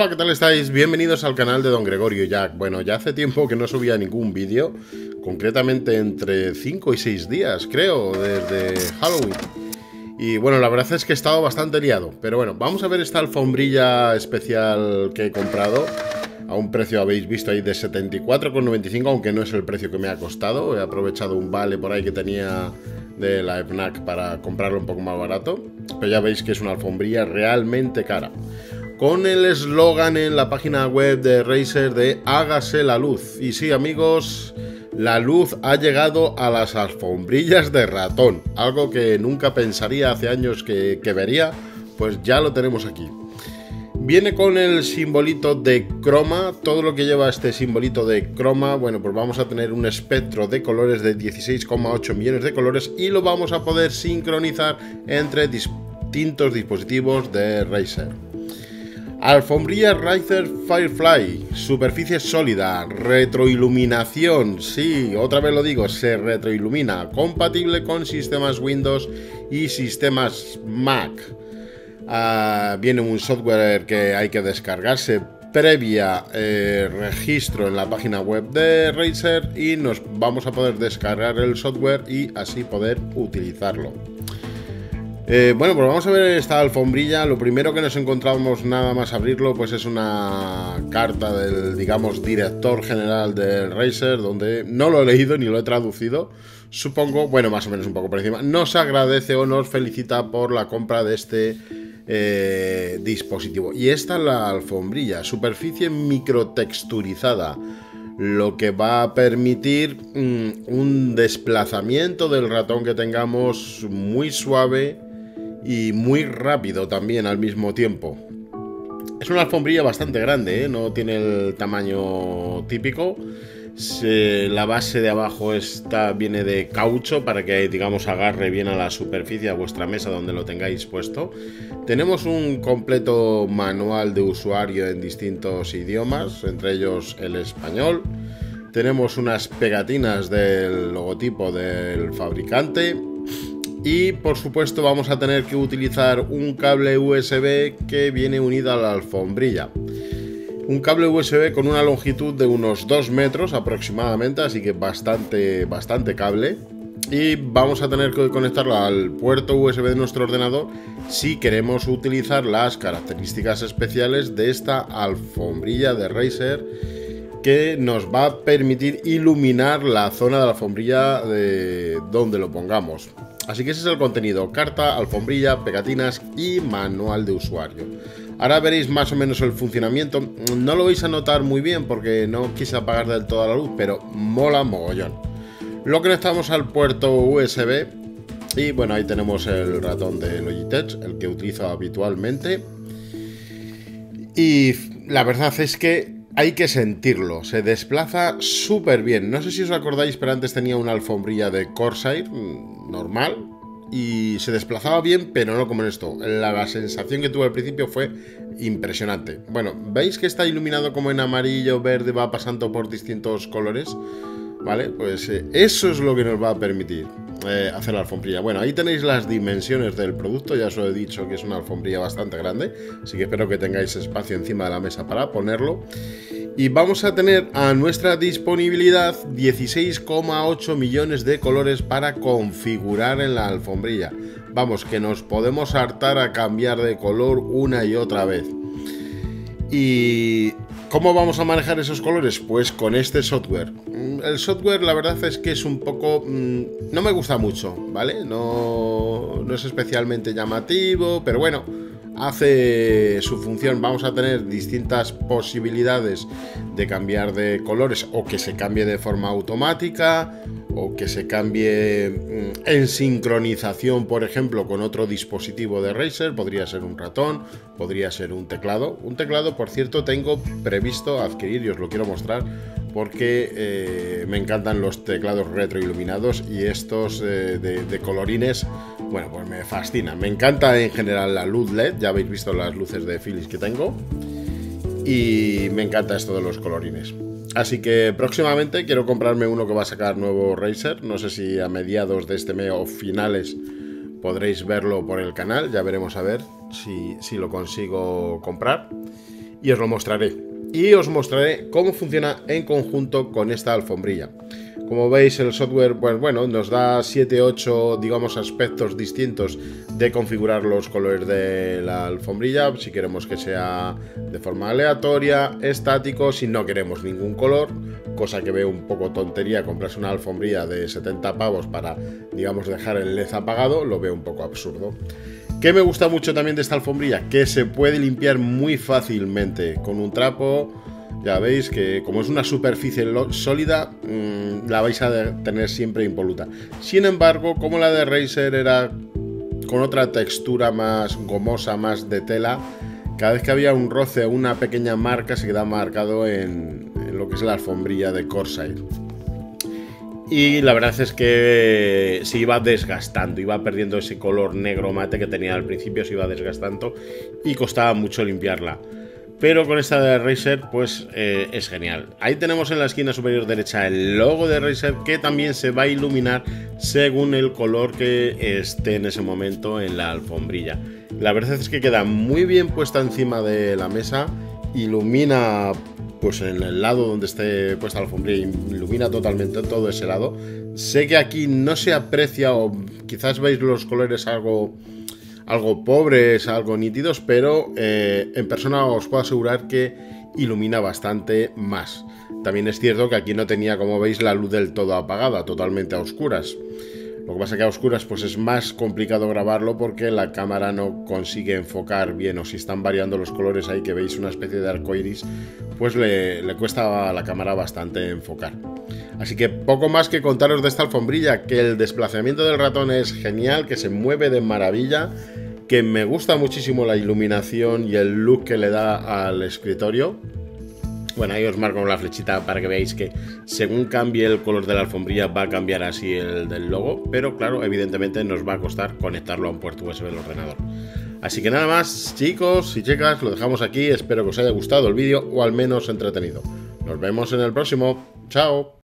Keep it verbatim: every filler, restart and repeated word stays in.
Hola, ¿qué tal estáis? Bienvenidos al canal de Don Gregorio Jack. Bueno, ya hace tiempo que no subía ningún vídeo, concretamente entre cinco y seis días, creo, desde Halloween. Y bueno, la verdad es que he estado bastante liado. Pero bueno, vamos a ver esta alfombrilla especial que he comprado. A un precio, habéis visto ahí, de setenta y cuatro con noventa y cinco, aunque no es el precio que me ha costado. He aprovechado un vale por ahí que tenía de la FNAC para comprarlo un poco más barato. Pero ya veis que es una alfombrilla realmente cara, con el eslogan en la página web de Razer de hágase la luz. Y sí, amigos, la luz ha llegado a las alfombrillas de ratón. Algo que nunca pensaría hace años que, que vería, pues ya lo tenemos aquí. Viene con el simbolito de croma. Todo lo que lleva este simbolito de croma, bueno, pues vamos a tener un espectro de colores de dieciséis coma ocho millones de colores y lo vamos a poder sincronizar entre distintos dispositivos de Razer. Alfombrilla Razer Firefly, superficie sólida, retroiluminación, sí, otra vez lo digo, se retroilumina, compatible con sistemas Windows y sistemas Mac. Uh, viene un software que hay que descargarse previa eh, registro en la página web de Razer y nos vamos a poder descargar el software y así poder utilizarlo. Eh, bueno, pues vamos a ver esta alfombrilla. Lo primero que nos encontramos nada más abrirlo, pues es una carta del, digamos, director general del Razer, donde no lo he leído ni lo he traducido. Supongo, bueno, más o menos un poco por encima. Nos agradece o nos felicita por la compra de este eh, dispositivo. Y esta es la alfombrilla, superficie microtexturizada, lo que va a permitir mm, un desplazamiento del ratón que tengamos muy suave y muy rápido también al mismo tiempo. Es una alfombrilla bastante grande, ¿eh? No tiene el tamaño típico. Se, la base de abajo está, viene de caucho para que, digamos, agarre bien a la superficie, a vuestra mesa donde lo tengáis puesto. Tenemos un completo manual de usuario en distintos idiomas, entre ellos el español. Tenemos unas pegatinas del logotipo del fabricante. Y por supuesto vamos a tener que utilizar un cable U S B que viene unido a la alfombrilla. Un cable U S B con una longitud de unos dos metros aproximadamente, así que bastante, bastante cable. Y vamos a tener que conectarlo al puerto U S B de nuestro ordenador si queremos utilizar las características especiales de esta alfombrilla de Razer, que nos va a permitir iluminar la zona de la alfombrilla de donde lo pongamos. Así que ese es el contenido: carta, alfombrilla, pegatinas y manual de usuario. Ahora veréis más o menos el funcionamiento. No lo vais a notar muy bien porque no quise apagar del todo la luz, pero mola mogollón. Lo conectamos al puerto U S B y bueno, ahí tenemos el ratón de Logitech, el que utilizo habitualmente. Y la verdad es que hay que sentirlo, se desplaza súper bien. No sé si os acordáis, pero antes tenía una alfombrilla de Corsair normal y se desplazaba bien, pero no como en esto. La, la sensación que tuve al principio fue impresionante. Bueno, ¿veis que está iluminado como en amarillo, verde, va pasando por distintos colores? Vale, pues eh, eso es lo que nos va a permitir eh, hacer la alfombrilla. Bueno, ahí tenéis las dimensiones del producto. Ya os he dicho que es una alfombrilla bastante grande, así que espero que tengáis espacio encima de la mesa para ponerlo. Y vamos a tener a nuestra disponibilidad dieciséis coma ocho millones de colores para configurar en la alfombrilla. Vamos, que nos podemos hartar a cambiar de color una y otra vez. Y ¿cómo vamos a manejar esos colores? Pues con este software. El software, la verdad es que es un poco... Mmm, no me gusta mucho, ¿vale? No, no es especialmente llamativo, pero bueno, hace su función. Vamos a tener distintas posibilidades de cambiar de colores, o que se cambie de forma automática, o que se cambie en sincronización, por ejemplo, con otro dispositivo de Razer. Podría ser un ratón, podría ser un teclado. Un teclado, por cierto, tengo previsto adquirir y os lo quiero mostrar porque eh, me encantan los teclados retroiluminados y estos eh, de, de colorines, bueno, pues me fascinan. Me encanta en general la luz L E D, ya habéis visto las luces de Philips que tengo, y me encanta esto de los colorines. Así que próximamente quiero comprarme uno que va a sacar nuevo Razer. No sé si a mediados de este mes o finales podréis verlo por el canal. Ya veremos a ver si, si lo consigo comprar. y os lo mostraré. Y os mostraré cómo funciona en conjunto con esta alfombrilla. Como veis, el software, pues bueno, nos da siete ocho, digamos, aspectos distintos de configurar los colores de la alfombrilla. Si queremos que sea de forma aleatoria, estático, si no queremos ningún color, cosa que veo un poco tontería comprarse una alfombrilla de setenta pavos para, digamos, dejar el L E D apagado, lo veo un poco absurdo. ¿Qué me gusta mucho también de esta alfombrilla? Que se puede limpiar muy fácilmente con un trapo. Ya veis que como es una superficie sólida, mmm, la vais a tener siempre impoluta. Sin embargo, como la de Razer era con otra textura más gomosa, más de tela, cada vez que había un roce o una pequeña marca se quedaba marcado en, en lo que es la alfombrilla de Corsair. Y la verdad es que se iba desgastando, iba perdiendo ese color negro mate que tenía al principio, se iba desgastando y costaba mucho limpiarla. Pero con esta de Razer, pues eh, es genial. Ahí tenemos en la esquina superior derecha el logo de Razer, que también se va a iluminar según el color que esté en ese momento en la alfombrilla. La verdad es que queda muy bien puesta encima de la mesa, ilumina pues en el lado donde esté puesta la alfombrilla, ilumina totalmente todo ese lado. Sé que aquí no se aprecia, o quizás veis los colores algo... algo pobres, algo nítidos, pero eh, en persona os puedo asegurar que ilumina bastante más. También es cierto que aquí no tenía, como veis, la luz del todo apagada, totalmente a oscuras. Lo que pasa que a oscuras pues es más complicado grabarlo porque la cámara no consigue enfocar bien, o si están variando los colores ahí que veis una especie de arco iris, pues le, le cuesta a la cámara bastante enfocar. Así que poco más que contaros de esta alfombrilla, que el desplazamiento del ratón es genial, que se mueve de maravilla, que me gusta muchísimo la iluminación y el look que le da al escritorio. Bueno, ahí os marco con la flechita para que veáis que según cambie el color de la alfombrilla va a cambiar así el del logo, pero claro, evidentemente nos va a costar conectarlo a un puerto U S B del ordenador. Así que nada más, chicos y chicas, lo dejamos aquí. Espero que os haya gustado el vídeo o al menos entretenido. Nos vemos en el próximo. Chao.